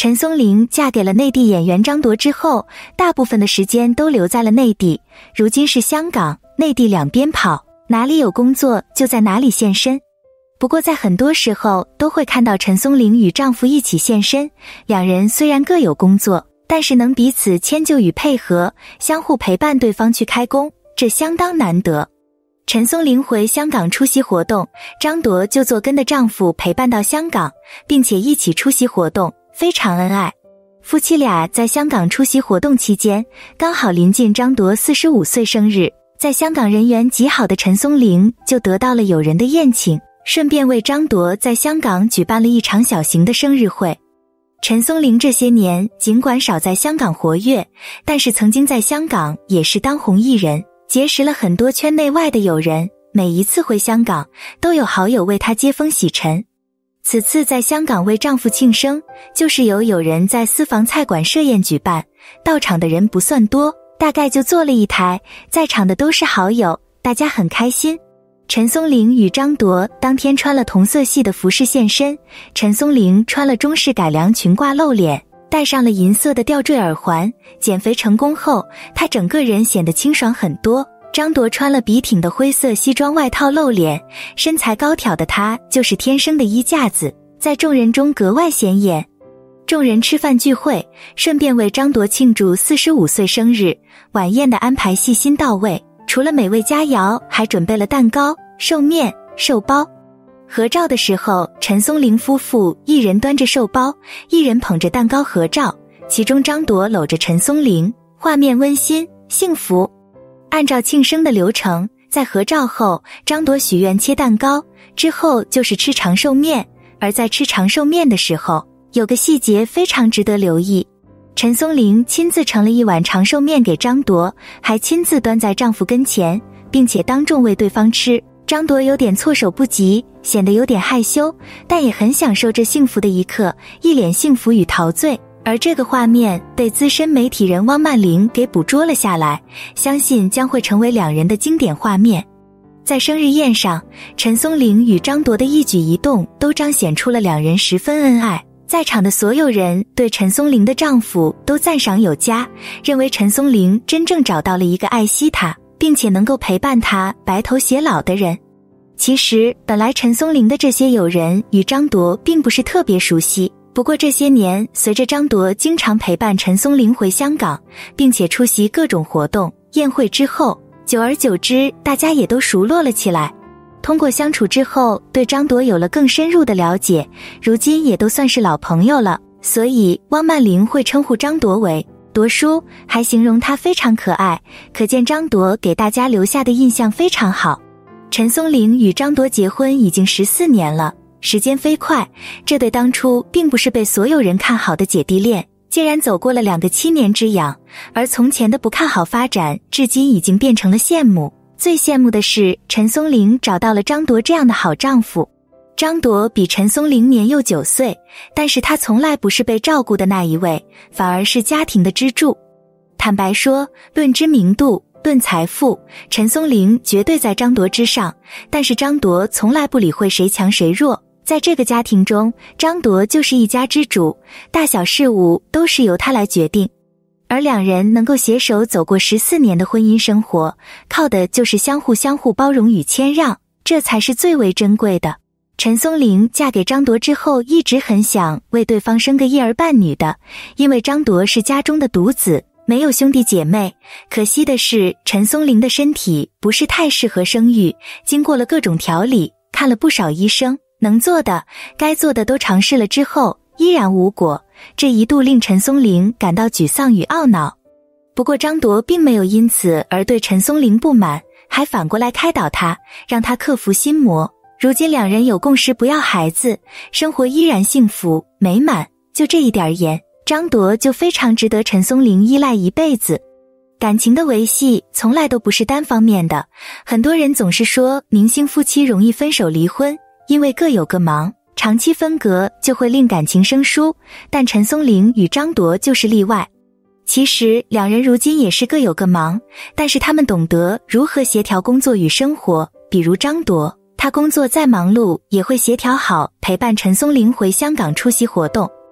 陈松伶嫁给了内地演员张铎之后，大部分的时间都留在了内地，如今是香港、内地两边跑，哪里有工作就在哪里现身。不过在很多时候都会看到陈松伶与丈夫一起现身，两人虽然各有工作，但是能彼此迁就与配合，相互陪伴对方去开工，这相当难得。陈松伶回香港出席活动，张铎就做跟的丈夫陪伴到香港，并且一起出席活动，非常恩爱。夫妻俩在香港出席活动期间，刚好临近张铎45岁生日，在香港人缘极好的陈松伶就得到了友人的宴请，顺便为张铎在香港举办了一场小型的生日会。陈松伶这些年尽管少在香港活跃，但是曾经在香港也是当红艺人，结识了很多圈内外的友人，每一次回香港都有好友为她接风洗尘。此次在香港为丈夫庆生，就是由友人在私房菜馆设宴举办，到场的人不算多，大概就坐了一台，在场的都是好友，大家很开心。陈松伶与张铎当天穿了同色系的服饰现身，陈松伶穿了中式改良裙褂露脸，戴上了银色的吊坠耳环，减肥成功后，她整个人显得清爽很多。张铎穿了笔挺的灰色西装外套露脸，身材高挑的她就是天生的衣架子，在众人中格外显眼。众人吃饭聚会，顺便为张铎庆祝45岁生日，晚宴的安排细心到位，除了美味佳肴，还准备了蛋糕、寿面、寿包。合照的时候，陈松伶夫妇一人端着寿包，一人捧着蛋糕合照，其中张铎搂着陈松伶，画面温馨幸福。按照庆生的流程，在合照后，张铎许愿切蛋糕，之后就是吃长寿面。而在吃长寿面的时候，有个细节非常值得留意，陈松伶亲自盛了一碗长寿面给张铎，还亲自端在丈夫跟前，并且当众喂对方吃。张铎有点措手不及，显得有点害羞，但也很享受这幸福的一刻，一脸幸福与陶醉。而这个画面被资深媒体人汪曼玲给捕捉了下来，相信将会成为两人的经典画面。在生日宴上，陈松伶与张铎的一举一动都彰显出了两人十分恩爱，在场的所有人对陈松伶的丈夫都赞赏有加，认为陈松伶真正找到了一个爱惜她，并且能够陪伴她白头偕老的人。其实本来陈松伶的这些友人与张铎并不是特别熟悉，不过这些年随着张铎经常陪伴陈松伶回香港，并且出席各种活动宴会之后，久而久之大家也都熟络了起来。通过相处之后，对张铎有了更深入的了解，如今也都算是老朋友了，所以汪曼玲会称呼张铎为铎叔，还形容他非常可爱，可见张铎给大家留下的印象非常好。陈松伶与张铎结婚已经14年了，时间飞快，这对当初并不是被所有人看好的姐弟恋，竟然走过了2个7年之痒，而从前的不看好发展，至今已经变成了羡慕。最羡慕的是陈松伶找到了张铎这样的好丈夫。张铎比陈松伶年幼9岁，但是他从来不是被照顾的那一位，反而是家庭的支柱。坦白说，论知名度，论财富，陈松伶绝对在张铎之上，但是张铎从来不理会谁强谁弱，在这个家庭中，张铎就是一家之主，大小事务都是由他来决定。而两人能够携手走过14年的婚姻生活，靠的就是相互包容与谦让，这才是最为珍贵的。陈松伶嫁给张铎之后，一直很想为对方生个一儿半女的，因为张铎是家中的独子，没有兄弟姐妹。可惜的是，陈松伶的身体不是太适合生育，经过了各种调理，看了不少医生，能做的该做的都尝试了之后，依然无果，这一度令陈松伶感到沮丧与懊恼。不过张铎并没有因此而对陈松伶不满，还反过来开导他，让他克服心魔。如今两人有共识不要孩子，生活依然幸福美满，就这一点而言，张铎就非常值得陈松伶依赖一辈子。感情的维系从来都不是单方面的，很多人总是说明星夫妻容易分手离婚，因为各有各忙，长期分隔就会令感情生疏，但陈松伶与张铎就是例外。其实两人如今也是各有各忙，但是他们懂得如何协调工作与生活，比如张铎，他工作再忙碌也会协调好陪伴陈松伶回香港出席活动。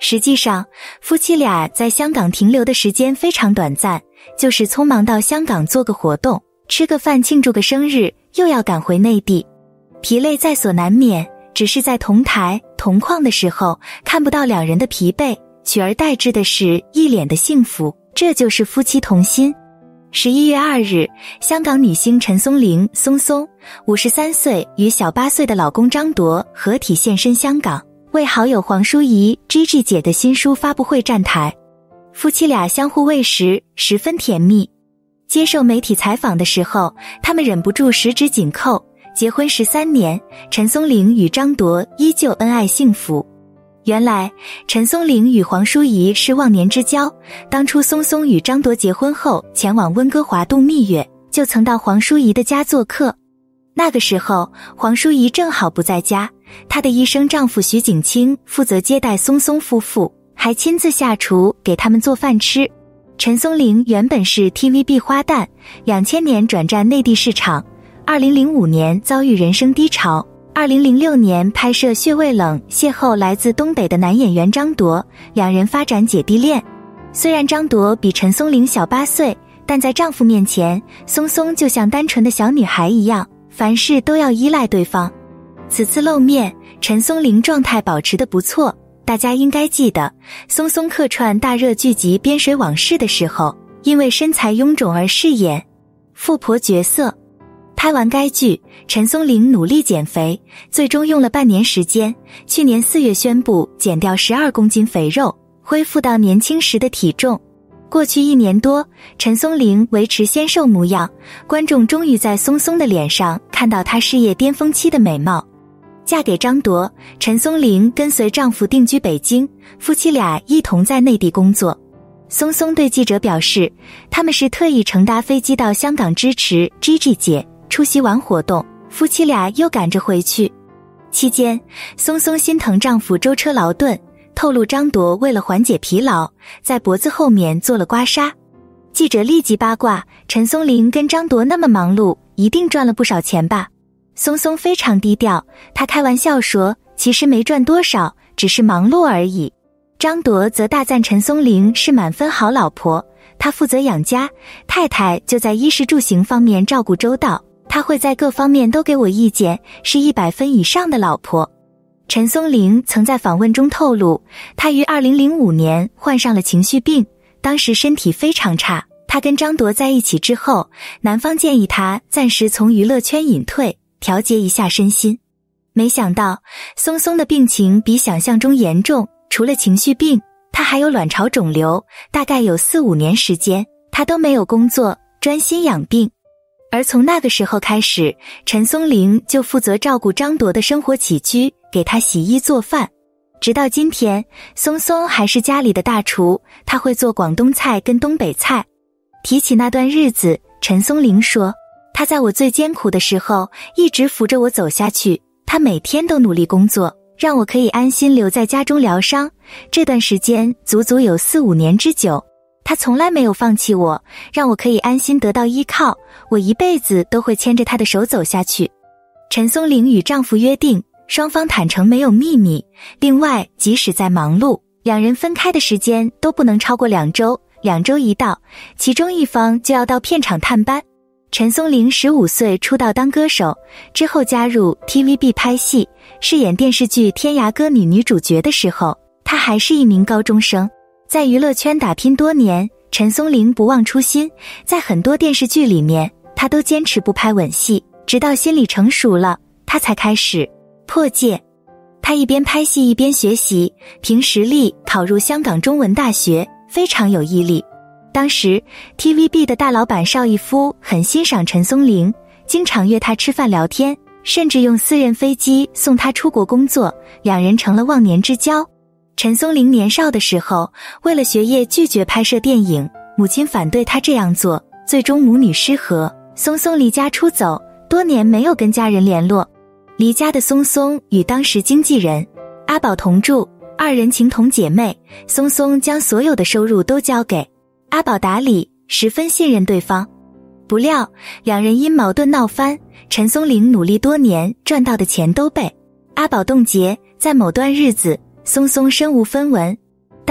实际上，夫妻俩在香港停留的时间非常短暂，就是匆忙到香港做个活动，吃个饭庆祝个生日，又要赶回内地。疲累在所难免，只是在同台同框的时候看不到两人的疲惫，取而代之的是一脸的幸福，这就是夫妻同心。11月2日，香港女星陈松伶松松53岁与小8岁的老公张铎合体现身香港，为好友黄淑仪 Gigi 姐的新书发布会站台。夫妻俩相互喂食，十分甜蜜。接受媒体采访的时候，他们忍不住十指紧扣。结婚13年，陈松伶与张铎依旧恩爱幸福。原来陈松伶与黄淑仪是忘年之交，当初松松与张铎结婚后前往温哥华度蜜月，就曾到黄淑仪的家做客。那个时候黄淑仪正好不在家，她的医生丈夫徐景清负责接待松松夫妇，还亲自下厨给他们做饭吃。陈松伶原本是 TVB 花旦，2000年转战内地市场，2005年遭遇人生低潮，2006年拍摄《血味冷》邂逅来自东北的男演员张铎，两人发展姐弟恋。虽然张铎比陈松伶小8岁，但在丈夫面前，松松就像单纯的小女孩一样，凡事都要依赖对方。此次露面，陈松伶状态保持得不错，大家应该记得，松松客串大热剧集《边水往事》的时候，因为身材臃肿而饰演富婆角色。拍完该剧，陈松伶努力减肥，最终用了半年时间，去年4月宣布减掉12公斤肥肉，恢复到年轻时的体重。过去1年多，陈松伶维持纤瘦模样，观众终于在松松的脸上看到她事业巅峰期的美貌。嫁给张铎，陈松伶跟随丈夫定居北京，夫妻俩一同在内地工作。松松对记者表示，他们是特意乘搭飞机到香港支持 Gigi 姐，出席完活动，夫妻俩又赶着回去。期间，松松心疼丈夫舟车劳顿，透露张铎为了缓解疲劳，在脖子后面做了刮痧。记者立即八卦，陈松伶跟张铎那么忙碌，一定赚了不少钱吧？松松非常低调，她开玩笑说，其实没赚多少，只是忙碌而已。张铎则大赞陈松伶是满分好老婆，她负责养家，太太就在衣食住行方面照顾周到，她会在各方面都给我意见，是100分以上的老婆。陈松伶曾在访问中透露，她于2005年患上了情绪病，当时身体非常差。她跟张铎在一起之后，男方建议她暂时从娱乐圈隐退，调节一下身心。没想到松松的病情比想象中严重，除了情绪病，她还有卵巢肿瘤，大概有4-5年时间，她都没有工作，专心养病。而从那个时候开始，陈松伶就负责照顾张铎的生活起居，给他洗衣做饭。直到今天，松松还是家里的大厨，她会做广东菜跟东北菜。提起那段日子，陈松伶说，她在我最艰苦的时候一直扶着我走下去，她每天都努力工作，让我可以安心留在家中疗伤。这段时间足足有4-5年之久，她从来没有放弃我，让我可以安心得到依靠，我一辈子都会牵着她的手走下去。陈松伶与丈夫约定，双方坦诚没有秘密，另外即使再忙碌，两人分开的时间都不能超过2周，2周一到，其中一方就要到片场探班。陈松伶15岁出道当歌手，之后加入 TVB 拍戏，饰演电视剧《天涯歌女》女主角的时候，她还是一名高中生。在娱乐圈打拼多年，陈松伶不忘初心，在很多电视剧里面，她都坚持不拍吻戏，直到心理成熟了，她才开始破戒。她一边拍戏一边学习，凭实力考入香港中文大学，非常有毅力。当时 TVB 的大老板邵逸夫很欣赏陈松伶，经常约她吃饭聊天，甚至用私人飞机送她出国工作，两人成了忘年之交。陈松伶年少的时候，为了学业拒绝拍摄电影，母亲反对她这样做，最终母女失和，松松离家出走，多年没有跟家人联络。离家的松松与当时经纪人阿宝同住，2人情同姐妹，松松将所有的收入都交给阿宝打理，十分信任对方。不料两人因矛盾闹翻，陈松伶努力多年赚到的钱都被阿宝冻结，在某段日子，松松身无分文，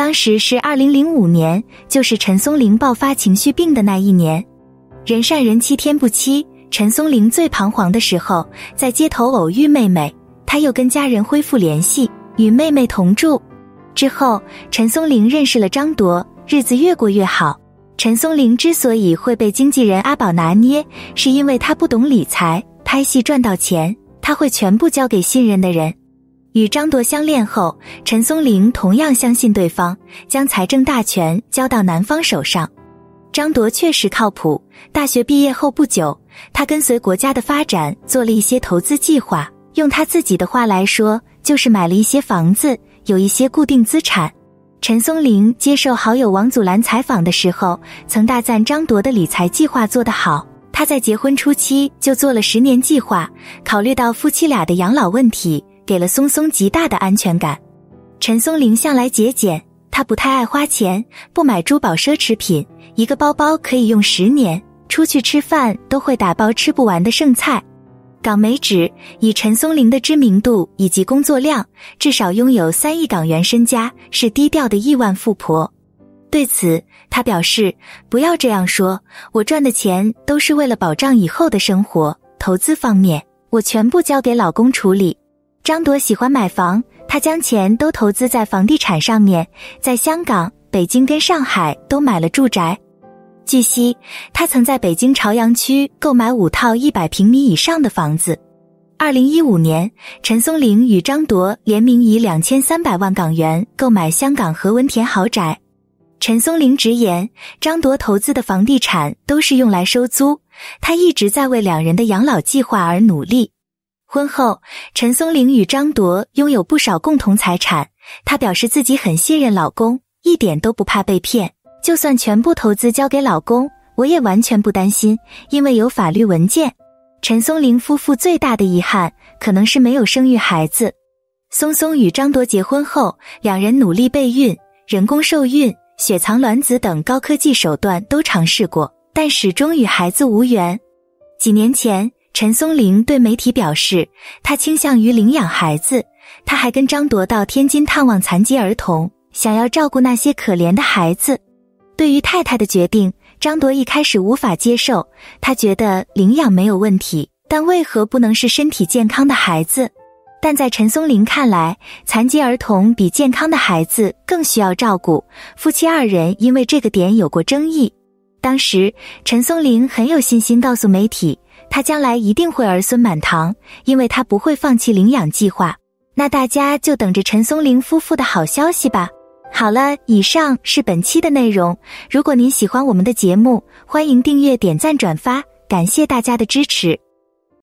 当时是2005年，就是陈松伶爆发情绪病的那一年。人善人欺天不欺，陈松伶最彷徨的时候，在街头偶遇妹妹，他又跟家人恢复联系，与妹妹同住。之后，陈松伶认识了张铎，日子越过越好。陈松伶之所以会被经纪人阿宝拿捏，是因为他不懂理财，拍戏赚到钱，他会全部交给信任的人。与张铎相恋后，陈松伶同样相信对方，将财政大权交到男方手上。张铎确实靠谱，大学毕业后不久，他跟随国家的发展做了一些投资计划，用他自己的话来说，就是买了一些房子，有一些固定资产。陈松伶接受好友王祖蓝采访的时候，曾大赞张铎的理财计划做得好。他在结婚初期就做了10年计划，考虑到夫妻俩的养老问题，给了松松极大的安全感。陈松伶向来节俭，他不太爱花钱，不买珠宝奢侈品，一个包包可以用10年，出去吃饭都会打包吃不完的剩菜。港媒指以陈松伶的知名度以及工作量，至少拥有3亿港元身家，是低调的亿万富婆。对此，他表示，不要这样说，我赚的钱都是为了保障以后的生活，投资方面，我全部交给老公处理。张铎喜欢买房，他将钱都投资在房地产上面，在香港、北京跟上海都买了住宅。据悉，他曾在北京朝阳区购买5套100平米以上的房子。2015年，陈松伶与张铎联名以2300万港元购买香港何文田豪宅。陈松伶直言，张铎投资的房地产都是用来收租，他一直在为两人的养老计划而努力。婚后，陈松伶与张铎拥有不少共同财产，她表示自己很信任老公，一点都不怕被骗，就算全部投资交给老公，我也完全不担心，因为有法律文件。陈松伶夫妇最大的遗憾可能是没有生育孩子。松松与张铎结婚后，两人努力备孕，人工受孕、血藏卵子等高科技手段都尝试过，但始终与孩子无缘。几年前，陈松伶对媒体表示，她倾向于领养孩子，她还跟张铎到天津探望残疾儿童，想要照顾那些可怜的孩子。对于太太的决定，张铎一开始无法接受，他觉得领养没有问题，但为何不能是身体健康的孩子？但在陈松伶看来，残疾儿童比健康的孩子更需要照顾，夫妻2人因为这个点有过争议。当时，陈松伶很有信心告诉媒体，她将来一定会儿孙满堂，因为她不会放弃领养计划。那大家就等着陈松伶夫妇的好消息吧。好了，以上是本期的内容。如果您喜欢我们的节目，欢迎订阅、点赞、转发，感谢大家的支持。